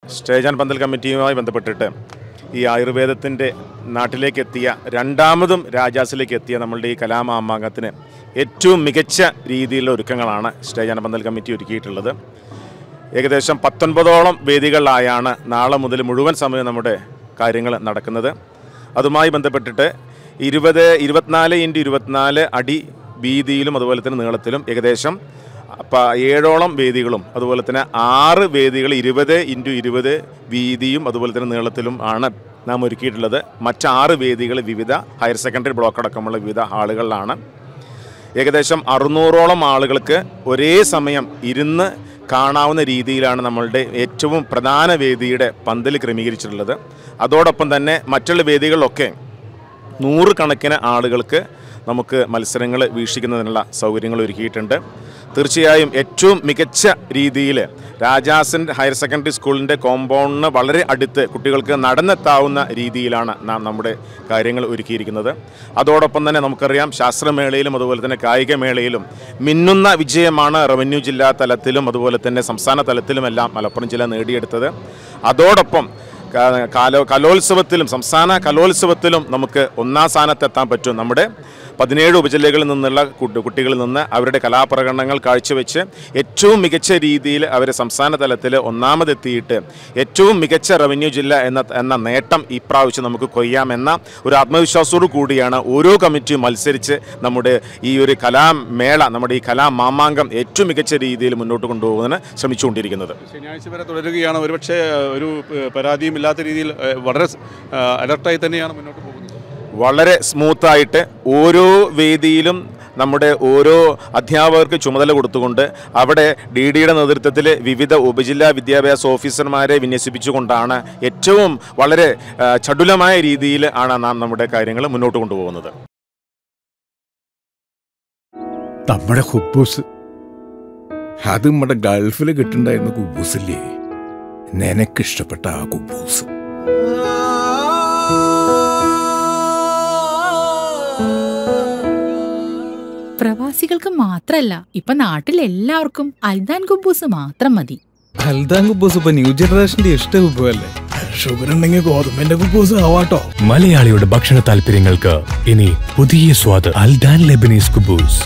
Stage and പന്തൽ കമ്മിറ്റിയുമായി ബന്ധപ്പെട്ടിട്ട് ഈ ആയുർവേദത്തിൻ്റെ നാട്ടിലേക്കെത്തിയ രണ്ടാമതും രാജാസിലേക്ക് എത്തിയ നമ്മളുടെ ഈ കലാമാമാങ്കത്തിന് ഏറ്റവും മികച്ച രീതിയിലുള്ള ഒരുക്കങ്ങളാണ് സ്റ്റേജ് ആൻഡ് പന്തൽ കമ്മിറ്റി ഒരുക്കിയിട്ടുള്ളത്. ഏകദേശം 19ഓളം വേദികളിലായാണ് നാളെ മുതൽ മുഴുവൻ സമയം നമ്മുടെ കാര്യങ്ങൾ നടക്കുന്നത്. അതുമായി ബന്ധപ്പെട്ടിട്ട് 24x24 അടി വീതിയിലും അതുപോലെ തന്നെ നീളത്തിലും ഏകദേശം 7ഓളം വേദികളും അതുപോലെ തന്നെ 6 വേദികൾ 20x20 വീതിയും അതുപോലെ തന്നെ നീളത്തിലും ആണ് നാം ഒരുക്കിയിട്ടുള്ളത്. മറ്റ് 6 വേദികൾ വിവിധ ഹയർ സെക്കൻഡറി ബ്ലോക്ക് അടക്കമുള്ള വിവിധ ഹാളുകളിലാണ്. ഏകദേശം 600ഓളം ആളുകൾക്ക് ഒരേ സമയം ഇരുന്ന് കാണാവുന്ന രീതിയിലാണ് നമ്മളുടെ ഏറ്റവും പ്രധാന വേദിയുടെ പന്തൽ ക്രമീകരിച്ചിട്ടുള്ളത്. അതോടൊപ്പം തന്നെ മറ്റുള്ള വേദികളിലൊക്കെ 100 കണക്കിന് ആളുകൾക്ക് നമുക്ക് മത്സരങ്ങൾ വീക്ഷിക്കുന്നതിനുള്ള സൗകര്യങ്ങൾ ഒരുക്കിയിട്ടുണ്ട്. തീർച്ചയായും ഏറ്റവും മികച്ച രീതിയിൽ രാജാസൻ ഹയർ സെക്കൻഡറി സ്കൂളിൻ്റെ കോമ്പൗണ്ടിന് വളരെ അടുത്ത് കുട്ടികൾക്ക് നടന്നെത്താവുന്ന രീതിയിലാണ് നാം നമ്മുടെ കാര്യങ്ങൾ ഒരുക്കിയിരിക്കുന്നത്. അതോടൊപ്പം തന്നെ നമുക്കറിയാം ശാസ്ത്രമേളയിലും അതുപോലെ തന്നെ കായികമേളയിലും മിന്നുന്ന വിജയമാണ് റവന്യൂ ജില്ലാ തലത്തിലും അതുപോലെ തന്നെ സംസ്ഥാന തലത്തിലുമെല്ലാം മലപ്പുറം ജില്ല നേടിയെടുത്തത്. അതോടൊപ്പം കലോത്സവത്തിലും സംസ്ഥാന കലോത്സവത്തിലും നമുക്ക് 1ാം സ്ഥാനത്തെത്താൻ പറ്റും. നമ്മുടെ 17 ഉപജില്ലകളിൽ നിന്നുള്ള കുട്ടികളിൽ നിന്ന് അവരുടെ കലാപ്രകടനങ്ങൾ കാഴ്ചവെച്ച് ഏറ്റവും മികച്ച രീതിയിൽ അവരെ സംസ്ഥാന തലത്തിൽ 1ാമതെത്തിയിട്ട് ഏറ്റവും മികച്ച റവന്യൂ ജില്ല എന്ന നേട്ടം ഇപ്രാവശ്യം നമുക്ക് കൊയ്യാമെന്ന ഒരു ആത്മവിശ്വാസത്തോടു കൂടിയാണ് ഓരോ കമ്മിറ്റിയും മത്സരിച്ച് നമ്മുടെ ഈ ഒരു കലാമേള നമ്മുടെ ഈ കലാമാമാങ്കം ഏറ്റവും മികച്ച രീതിയിൽ മുന്നോട്ട് കൊണ്ടുപോകുന്നതിന് ശ്രമിച്ചുകൊണ്ടിരിക്കുന്നത്. ശനിയാഴ്ച വരെ തുടരുകയാണ്. ഒരുപക്ഷെ ഒരു പരാതിയും ഇല്ലാത്ത രീതിയിൽ വളരെ അലർട്ടായി തന്നെയാണ് മുന്നോട്ട് പോകുന്നത്. വളരെ സ്മൂത്തായിട്ട് ഓരോ വേദിയിലും നമ്മുടെ ഓരോ അധ്യാപകർക്ക് ചുമതല കൊടുത്തുകൊണ്ട് അവിടെ DDയുടെ നേതൃത്വത്തിൽ വിവിധ ഉപജില്ലാ വിദ്യാഭ്യാസ ഓഫീസർമാരെ വിന്യസിപ്പിച്ചുകൊണ്ടാണ് ഏറ്റവും വളരെ ചടുലമായ രീതിയിൽ ആണ് നാം നമ്മുടെ കാര്യങ്ങൾ മുന്നോട്ട് കൊണ്ടുപോകുന്നത്. നമ്മുടെ കുബൂസ് അത് നമ്മുടെ ഗൾഫിൽ കിട്ടുണ്ടായിരുന്ന കുബൂസില്ലേ, നിനക്കിഷ്ടപ്പെട്ട ആ കുബൂസ്. പ്രവാസികൾക്ക് മാത്രല്ല, ഇപ്പൊ നാട്ടിലെല്ലാവർക്കും അൽദാൻ കുബൂസ് മാത്രം മതി. അൽദാൻ കുബൂസ് ഇപ്പൊ ന്യൂ ജനറേഷന്റെ ഇഷ്ട കുബുവല്ലേ. ഷുഗർ ഉണ്ടെങ്കിൽ ഗോതമ്പിന്റെ കുബൂസ് ആവാട്ടോ. മലയാളിയുടെ ഭക്ഷണ താല്പര്യങ്ങൾക്ക് ഇനി പുതിയ സ്വാദ് അൽദാൻ ലെബനീസ് കുബൂസ്.